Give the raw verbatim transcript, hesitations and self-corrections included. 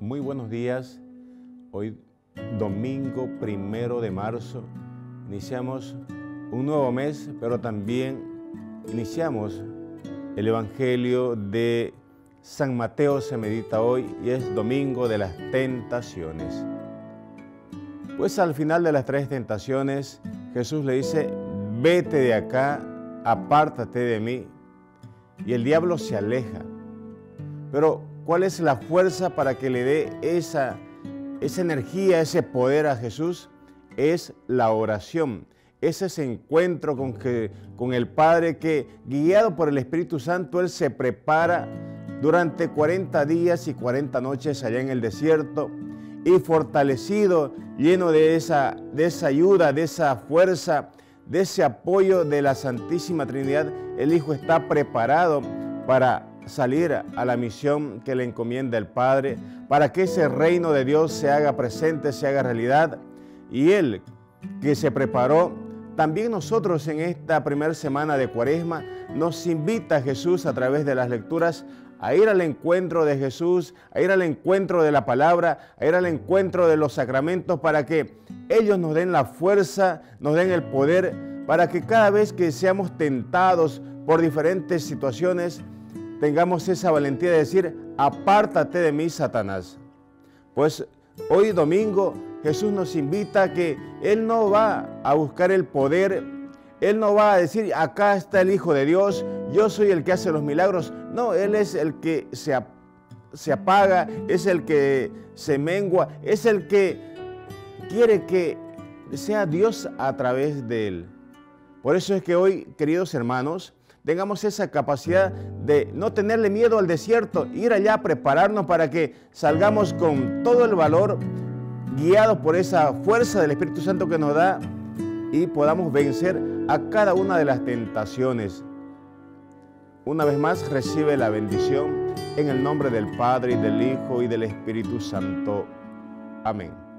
Muy buenos días. Hoy, domingo primero de marzo, iniciamos un nuevo mes, pero también iniciamos el Evangelio de San Mateo. Se medita hoy y es domingo de las tentaciones. Pues al final de las tres tentaciones, Jesús le dice: vete de acá, apártate de mí. Y el diablo se aleja. Pero ¿cuál es la fuerza para que le dé esa, esa energía, ese poder a Jesús? Es la oración. Es ese encuentro con, que, con el Padre que, guiado por el Espíritu Santo, Él se prepara durante cuarenta días y cuarenta noches allá en el desierto, y fortalecido, lleno de esa, de esa ayuda, de esa fuerza, de ese apoyo de la Santísima Trinidad, el Hijo está preparado para salir a la misión que le encomienda el Padre, para que ese reino de Dios se haga presente, se haga realidad. Y Él, que se preparó, también nosotros en esta primera semana de Cuaresma, nos invita a Jesús a través de las lecturas a ir al encuentro de Jesús, a ir al encuentro de la palabra, a ir al encuentro de los sacramentos, para que ellos nos den la fuerza, nos den el poder, para que cada vez que seamos tentados por diferentes situaciones, tengamos esa valentía de decir: apártate de mí, Satanás. Pues hoy domingo Jesús nos invita a que Él no va a buscar el poder, Él no va a decir: acá está el Hijo de Dios, yo soy el que hace los milagros. No, Él es el que se, se apaga, es el que se mengua, es el que quiere que sea Dios a través de Él. Por eso es que hoy, queridos hermanos, tengamos esa capacidad de no tenerle miedo al desierto, ir allá a prepararnos para que salgamos con todo el valor, guiados por esa fuerza del Espíritu Santo que nos da, y podamos vencer a cada una de las tentaciones. Una vez más, recibe la bendición en el nombre del Padre, y del Hijo, y del Espíritu Santo. Amén.